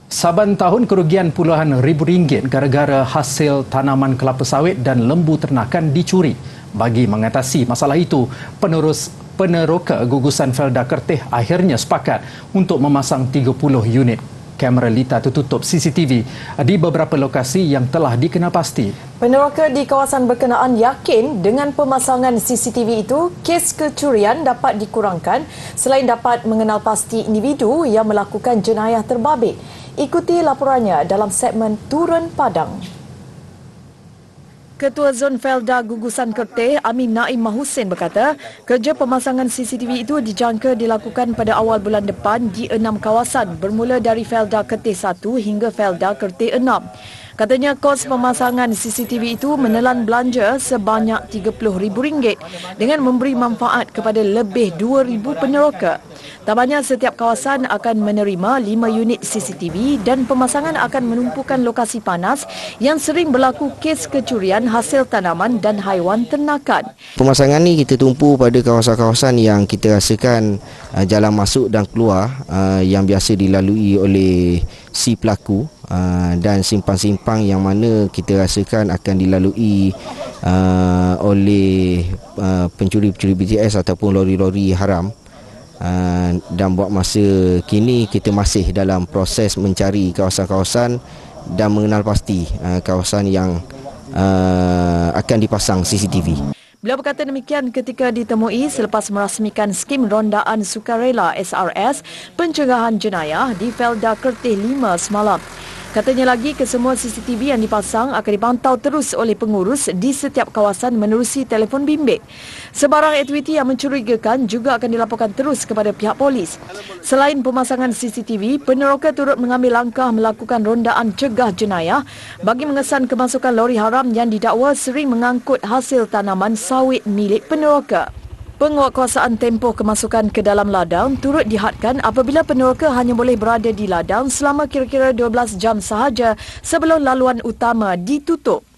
Saban tahun kerugian puluhan ribu ringgit gara-gara hasil tanaman kelapa sawit dan lembu ternakan dicuri. Bagi mengatasi masalah itu, peneroka gugusan Felda Kerteh akhirnya sepakat untuk memasang 30 unit kamera litar tertutup CCTV di beberapa lokasi yang telah dikenal pasti. Peneroka di kawasan berkenaan yakin dengan pemasangan CCTV itu, kes kecurian dapat dikurangkan selain dapat mengenal pasti individu yang melakukan jenayah terbabit. Ikuti laporannya dalam segmen Turun Padang. Ketua Zon Felda Gugusan Kerteh, Amin Naim Mahusin berkata, kerja pemasangan CCTV itu dijangka dilakukan pada awal bulan depan di 6 kawasan bermula dari Felda Kerteh 1 hingga Felda Kerteh 6. Katanya kos pemasangan CCTV itu menelan belanja sebanyak RM30,000 dengan memberi manfaat kepada lebih 2,000 peneroka. Tambahnya setiap kawasan akan menerima 5 unit CCTV dan pemasangan akan menumpukan lokasi panas yang sering berlaku kes kecurian hasil tanaman dan haiwan ternakan. Pemasangan ni kita tumpu pada kawasan-kawasan yang kita rasakan jalan masuk dan keluar yang biasa dilalui oleh si pelaku dan simpang-simpang yang mana kita rasakan akan dilalui oleh pencuri-pencuri BTS ataupun lori-lori haram. Dan buat masa kini kita masih dalam proses mencari kawasan-kawasan dan mengenal pasti kawasan yang akan dipasang CCTV. Beliau berkata demikian ketika ditemui selepas merasmikan skim rondaan sukarela SRS pencegahan jenayah di Felda Kerteh 5 semalam. Katanya lagi kesemua CCTV yang dipasang akan dipantau terus oleh pengurus di setiap kawasan menerusi telefon bimbit. Sebarang aktiviti yang mencurigakan juga akan dilaporkan terus kepada pihak polis. Selain pemasangan CCTV, peneroka turut mengambil langkah melakukan rondaan cegah jenayah bagi mengesan kemasukan lori haram yang didakwa sering mengangkut hasil tanaman sawit milik peneroka. Penguatkuasaan tempoh kemasukan ke dalam ladang turut dihadkan apabila peneroka hanya boleh berada di ladang selama kira-kira 12 jam sahaja sebelum laluan utama ditutup.